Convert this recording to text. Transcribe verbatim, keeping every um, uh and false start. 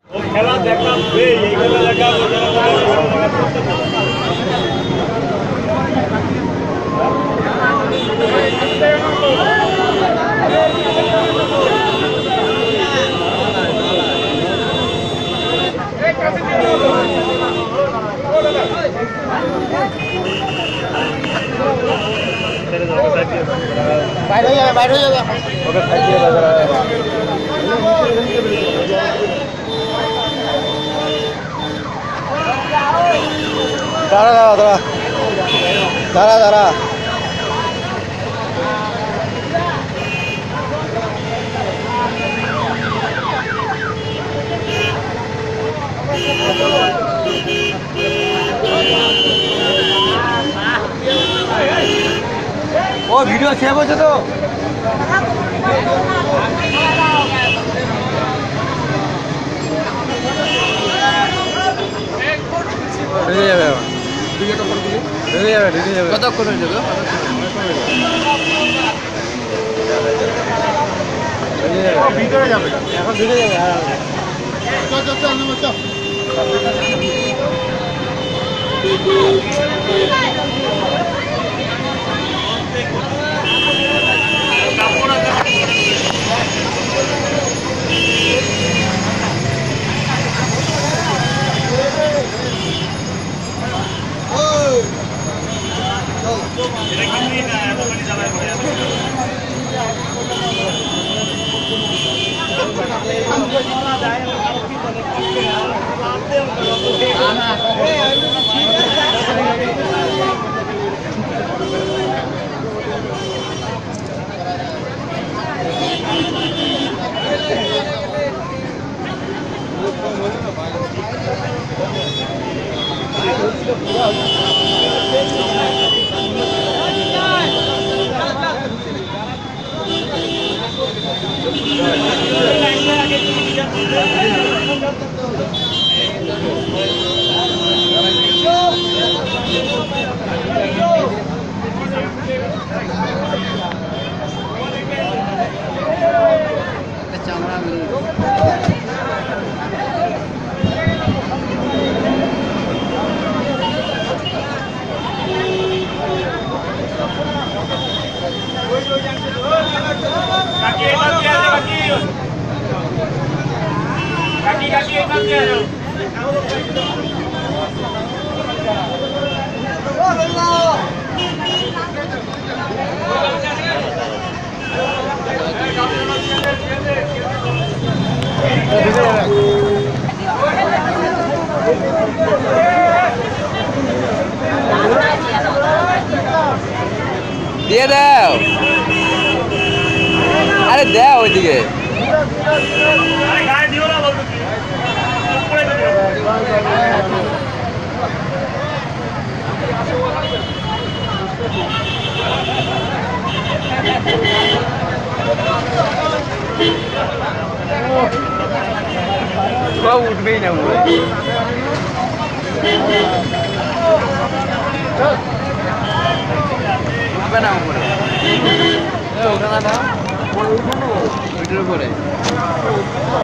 খেলা দেখলাম এই খেলা দেখাবো বাইরে হয়ে যাবে বাইরে হয়ে যাবে ওকে খাই দিয়ে দাঁড়া দাঁড়া দাঁড়া দাঁড়া দাঁড়া ও ভিডিও সেভ হচ্ছে তো ঢেকে যাবে ঢেকে যাবে ঢেকে যাবে কতক্ষণ হয়ে যাবে ভিতরে যাবে এখন ঢুকে যাবে দিয়ে দাও আরে দাও ওইদিকে উঠবেই না উঠবে না ওখানে ওইটার উপরে